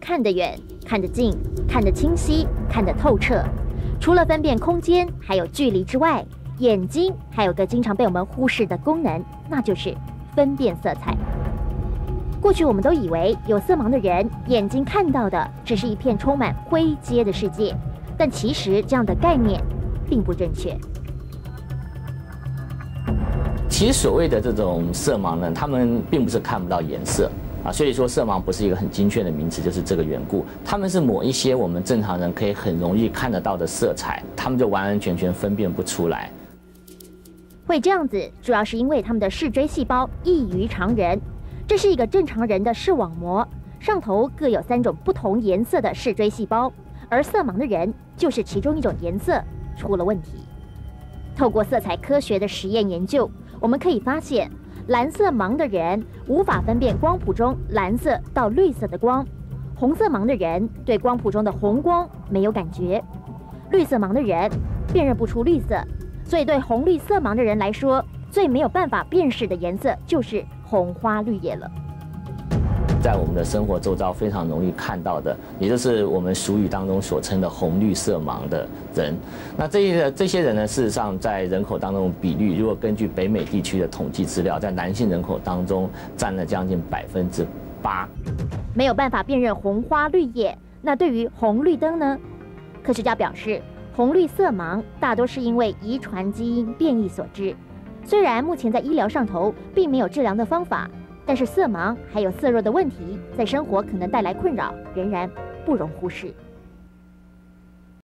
看得远、看得近、看得清晰、看得透彻。除了分辨空间还有距离之外，眼睛还有个经常被我们忽视的功能，那就是分辨色彩。过去我们都以为有色盲的人眼睛看到的只是一片充满灰阶的世界，但其实这样的概念并不正确。 其实所谓的这种色盲呢，他们并不是看不到颜色啊，所以说色盲不是一个很精确的名词，就是这个缘故。他们是某一些我们正常人可以很容易看得到的色彩，他们就完完全全分辨不出来。 会这样子，主要是因为他们的视锥细胞异于常人。这是一个正常人的视网膜，上头各有3种不同颜色的视锥细胞，而色盲的人就是其中一种颜色出了问题。透过色彩科学的实验研究，我们可以发现，蓝色盲的人无法分辨光谱中蓝色到绿色的光，红色盲的人对光谱中的红光没有感觉，绿色盲的人辨认不出绿色，所以对红绿色盲的人来说，最没有办法辨识的颜色就是红花绿叶了。 在我们的生活周遭非常容易看到的，也就是我们俗语当中所称的红绿色盲的人。那这些人呢，事实上在人口当中的比率，如果根据北美地区的统计资料，在男性人口当中占了将近8%。 没有办法辨认红花绿叶，那对于红绿灯呢？科学家表示，红绿色盲大多是因为遗传基因变异所致。虽然目前在医疗上头并没有治疗的方法，但是色盲还有色弱的问题，在生活可能带来困扰，仍然不容忽视。